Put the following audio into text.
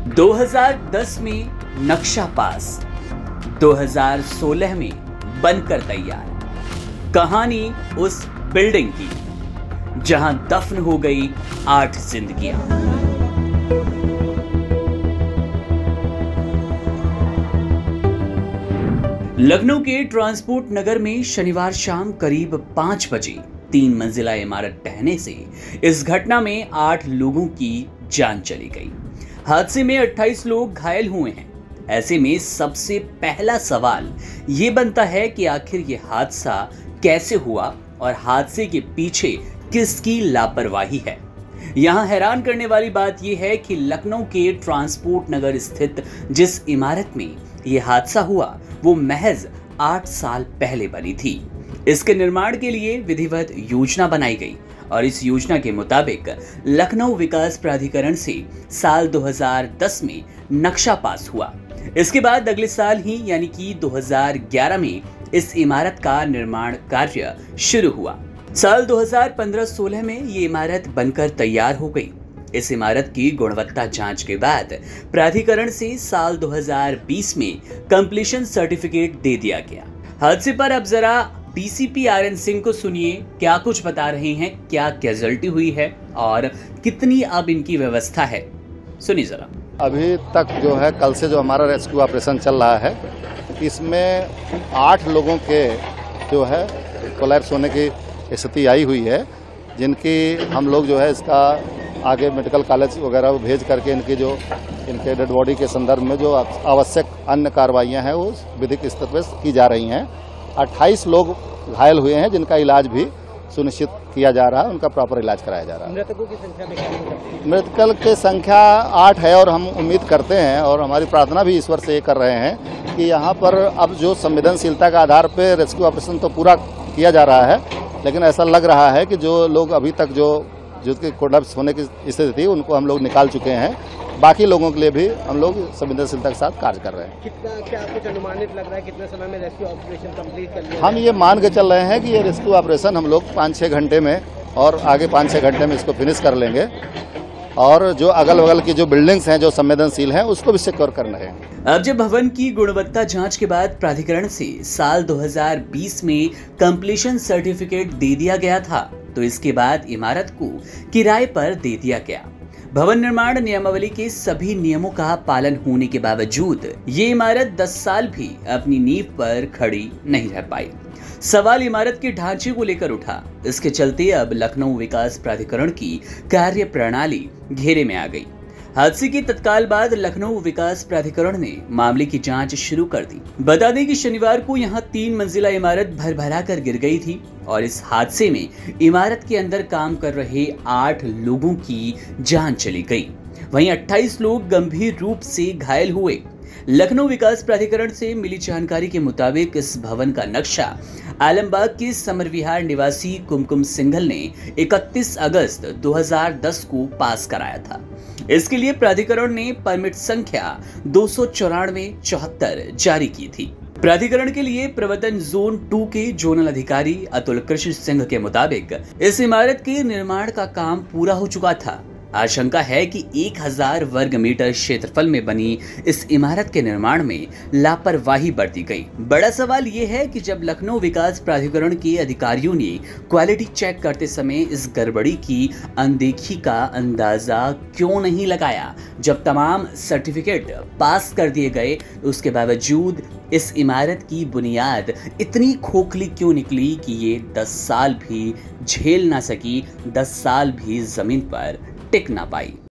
2010 में नक्शा पास, 2016 में बनकर तैयार। कहानी उस बिल्डिंग की जहां दफन हो गई 8 जिंदगियां। लखनऊ के ट्रांसपोर्ट नगर में शनिवार शाम करीब 5 बजे 3 मंजिला इमारत ढहने से इस घटना में 8 लोगों की जान चली गई। हादसे में 28 लोग घायल हुए हैं। ऐसे में सबसे पहला सवाल ये बनता है कि आखिर ये हादसा कैसे हुआ और हादसे के पीछे किसकी लापरवाही है। यहाँ हैरान करने वाली बात यह है कि लखनऊ के ट्रांसपोर्ट नगर स्थित जिस इमारत में यह हादसा हुआ वो महज 8 साल पहले बनी थी। इसके निर्माण के लिए विधिवत योजना बनाई गई और इस योजना के मुताबिक लखनऊ विकास प्राधिकरण से साल 2010 में नक्शा पास हुआ। इसके बाद अगले साल ही यानी कि 2011 में इस इमारत का निर्माण कार्य शुरू हुआ। साल 2015-16 में ये इमारत बनकर तैयार हो गई। इस इमारत की गुणवत्ता जांच के बाद प्राधिकरण से साल 2020 में कंप्लीशन सर्टिफिकेट दे दिया गया। हादसे पर अब जरा डीसीपी आर.एन. सिंह को सुनिए, क्या कुछ बता रहे हैं, क्या कैजुअल्टी हुई है और कितनी अब इनकी व्यवस्था है, सुनिए जरा। अभी तक जो है कल से जो हमारा रेस्क्यू ऑपरेशन चल रहा है, इसमें 8 लोगों के जो है कोलैप्स होने की स्थिति आई हुई है, जिनकी हम लोग जो है इसका आगे मेडिकल कॉलेज वगैरह भेज करके इनके डेड बॉडी के संदर्भ में जो आवश्यक अन्य कार्रवाइयाँ हैं वो विधिक स्तर पर की जा रही हैं। 28 लोग घायल हुए हैं जिनका इलाज भी सुनिश्चित किया जा रहा है, उनका प्रॉपर इलाज कराया जा रहा है। मृतकों की संख्या में क्या है? मृतकों की संख्या 8 है और हम उम्मीद करते हैं और हमारी प्रार्थना भी ईश्वर से ये कर रहे हैं कि यहाँ पर अब जो संवेदनशीलता के आधार पर रेस्क्यू ऑपरेशन तो पूरा किया जा रहा है, लेकिन ऐसा लग रहा है कि जो लोग अभी तक जिसके कोलैप्स होने की स्थिति थी उनको हम लोग निकाल चुके हैं। बाकी लोगों के लिए भी हम लोग संवेदनशीलता के साथ कार्य कर रहे हैं। क्या कुछ अनुमानित लग रहा है कितने समय में रेस्क्यू ऑपरेशन कंप्लीट कर लिया? हम ये मान के चल रहे हैं कि ये रेस्क्यू ऑपरेशन हम लोग 5-6 घंटे में और आगे 5-6 घंटे में इसको फिनिश कर लेंगे और जो अगल बगल की जो बिल्डिंग्स हैं जो संवेदनशील हैं उसको भी सिक्योर करना है। अब जब भवन की गुणवत्ता जांच के बाद प्राधिकरण से साल 2020 में कंप्लीशन सर्टिफिकेट दे दिया गया था, तो इसके बाद इमारत को किराए पर दे दिया गया। भवन निर्माण नियमावली के सभी नियमों का पालन होने के बावजूद ये इमारत 10 साल भी अपनी नींव पर खड़ी नहीं रह पाई। सवाल इमारत के ढांचे को लेकर उठा। इसके चलते अब लखनऊ विकास प्राधिकरण की कार्य प्रणाली घेरे में आ गई। हादसे के तत्काल बाद लखनऊ विकास प्राधिकरण ने मामले की जांच शुरू कर दी। बता दें कि शनिवार को यहां 3 मंजिला इमारत भरभरा कर गिर गई थी और इस हादसे में इमारत के अंदर काम कर रहे 8 लोगों की जान चली गई। वहीं 28 लोग गंभीर रूप से घायल हुए। लखनऊ विकास प्राधिकरण से मिली जानकारी के मुताबिक इस भवन का नक्शा आलमबाग के समर विहार निवासी कुमकुम सिंघल ने 31 अगस्त 2010 को पास कराया था। इसके लिए प्राधिकरण ने परमिट संख्या 294-74 जारी की थी। प्राधिकरण के लिए प्रवर्तन जोन 2 के जोनल अधिकारी अतुल कृष्ण सिंह के मुताबिक इस इमारत के निर्माण का काम पूरा हो चुका था। आशंका है कि 1000 वर्ग मीटर क्षेत्रफल में बनी इस इमारत के निर्माण में लापरवाही बरती गई। बड़ा सवाल ये है कि जब लखनऊ विकास प्राधिकरण के अधिकारियों ने क्वालिटी चेक करते समय इस गड़बड़ी की अनदेखी का अंदाजा क्यों नहीं लगाया। जब तमाम सर्टिफिकेट पास कर दिए गए, उसके बावजूद इस इमारत की बुनियाद इतनी खोखली क्यों निकली कि ये 10 साल भी झेल ना सकी, 10 साल भी जमीन पर टिक ना पाई।